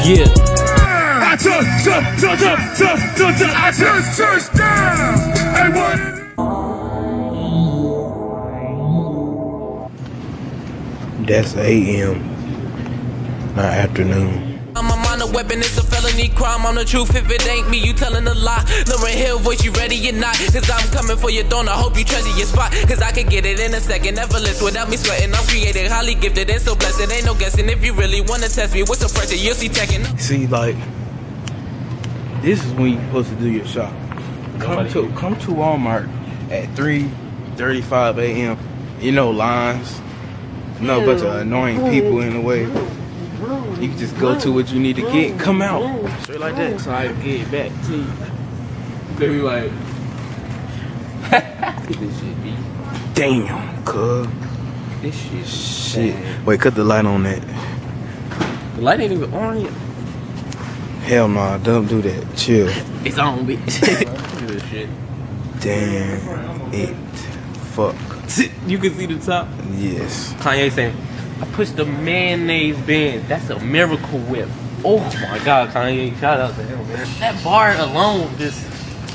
Yeah. I just touched down. Hey, what? That's AM, not afternoon. I'm a minor weapon, it's a felony crime. I'm the truth if it ain't me, you telling a lie. Lauren Hill voice, you ready or not? Cause I'm coming for your throne, I hope you treasure your spot. Cause I can get it in a second, effortless without me sweating. I'm created, highly gifted and so blessed. Ain't no guessing, if you really wanna test me with some pressure, you'll see taking. See, like, this is when you're supposed to do your shop. Come to Walmart at 3:35 AM. You know, lines. No bunch of annoying people in the way. You can just go to what you need to get, come out. Straight like that. So I can get it back to you. They be like, this shit be. Damn, cuz. This shit. Shit. Wait, cut the light on that. The light ain't even on yet. Hell nah, don't do that. Chill. It's on, bitch. Look at this shit. Damn it. Fuck. You can see the top? Yes. Kanye saying, I pushed the mayonnaise bin. That's a miracle whip. Oh my God, Kanye. Shout out to him, man. That bar alone just.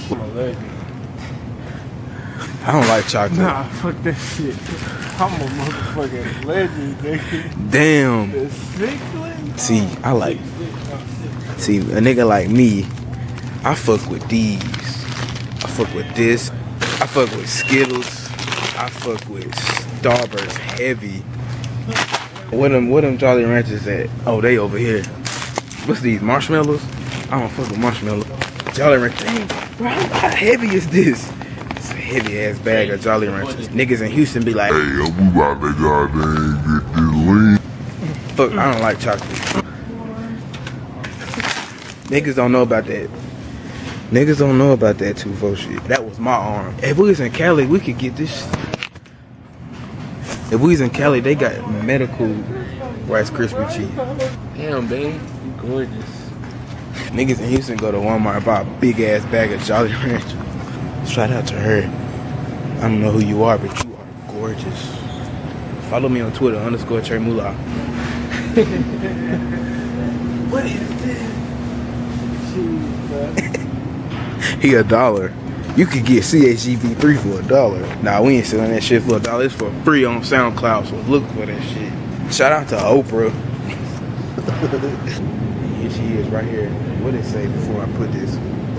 I don't like chocolate. Nah, fuck that shit. I'm a motherfucking legend, nigga. Damn. The sickling? See, I like. See, a nigga like me, I fuck with these. I fuck with this. I fuck with Skittles. I fuck with Starburst heavy. Where them Jolly Ranchers at? Oh, they over here. What's these, marshmallows? I don't fuck with marshmallows. Jolly Ranchers. Dang, bro, how heavy is this? It's a heavy ass bag of Jolly Ranchers. Niggas in Houston be like, hey, we about to goddamn get this lean. Fuck, I don't like chocolate. Niggas don't know about that. Niggas don't know about that 2-4 shit. That was my arm. If we was in Cali, we could get this. If we was in Cali, they got medical Rice Krispie cheese. Damn, babe. You gorgeous. Niggas in Houston go to Walmart and buy a big ass bag of Jolly Ranchers. Shout out to her. I don't know who you are, but you are gorgeous. Follow me on Twitter, _Trey What is this? He $1. You could get CHGV3 for $1. Nah, we ain't selling that shit for $1. It's for free on SoundCloud, so look for that shit. Shout out to Oprah. Here she is right here. What did it say before I put this?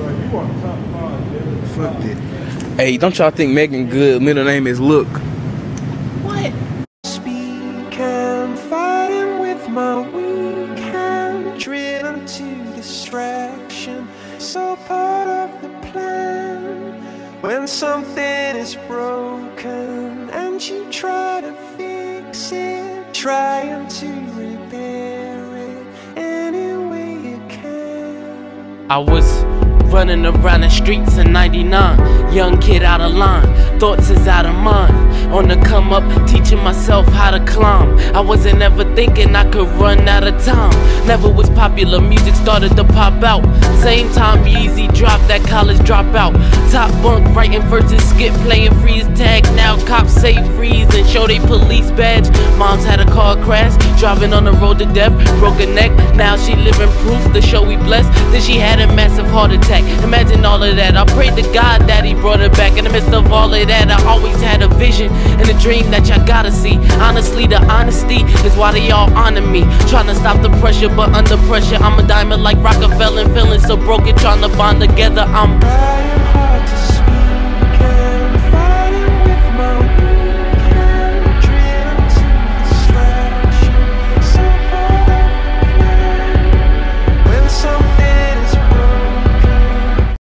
Fuck it. Hey, don't y'all think Megan Good middle name is Look? What? Speak and fighting with my weak hand, driven to distraction. So part of the plan. When something is broken and you try to fix it, trying to repair it any way you can. I was running around the streets in '99, young kid out of line, thoughts is out of mind. On the come up, teaching myself how to climb. I wasn't ever thinking I could run out of time. Never was popular, music started to pop out. Same time Yeezy dropped that college dropout. Top bunk, writing verses, skip, playing freeze tag. Now cops say freeze and show they police badge. Mom's had a car crash, driving on the road to death, broke a neck. Now she living proof the show we blessed. Then she had a massive heart attack. Imagine all of that. I prayed to God that he brought her back. In the midst of all of that, I always had a vision and a dream that y'all gotta see. Honestly, the honesty is why they all honor me. Trying to stop the pressure, but under pressure I'm a diamond like Rockefeller, feeling so broken, trying to bond together. I'm Trying hard to